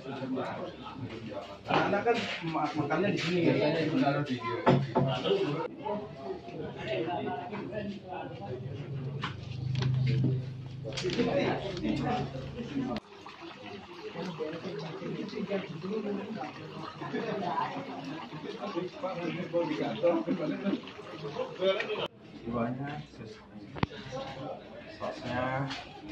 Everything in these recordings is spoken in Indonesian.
Anak kan makannya di sini biasanya menaruh di jiwanya, sosnya.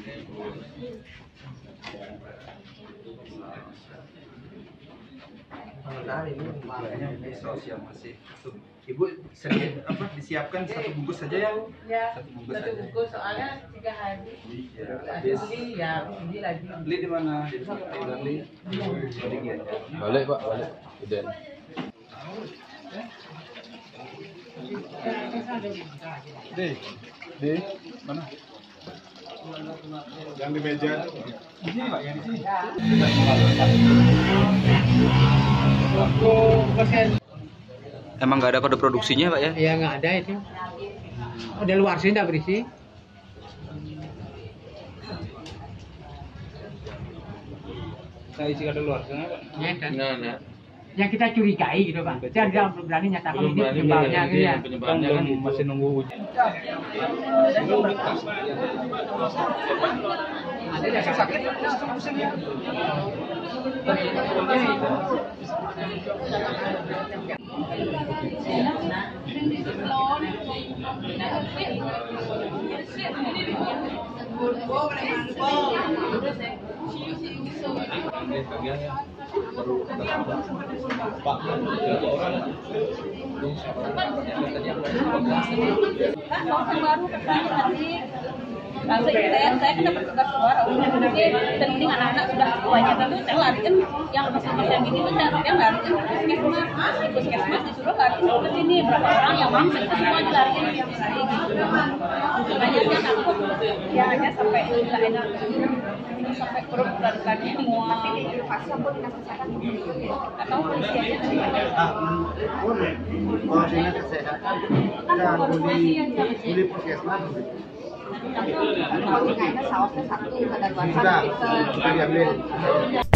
Sementara ini saus yang masih Ibu disiapkan satu bungkus saja ya? Ya, satu bungkus soalnya 3 hari. Iya. Beli lagi. Beli di mana? Di beli. Balik Pak, balik. Udah. Di mana? Yang di meja. Di sini Pak, yang di sini. Emang nggak ada kode produksinya Pak ya? Iya nggak ada itu. Udah luar sih nggak berisi. Saya isi kado luar sana Pak. Ya kan? Nggak. Yang kita curigai gitu Pak. Jadi dia belum berani nyatakan ini penyebabnya gitu ya. Penyebabnya kan masih nunggu uji. Ada yang sakit pusing ya. Lalu saya kan dapat tugas luar, dan mending anak-anak sudah kebanyakan tuh saya larikan yang pasien gini tuh saya larikan ke puskesmas disuruh larikan ke sini berapa orang yang mampu itu semua dilarikan ke sini. Makanya dia takut, dia hanya sampai nggak enak, sampai perut berat-beratnya semua. Tapi di lokasi aku dinas kesehatan atau polisi aja tadi ada. Dinas kesehatan dan beli puskesmas. Tapi kalau sausnya satu, ada dua Sudah diambil.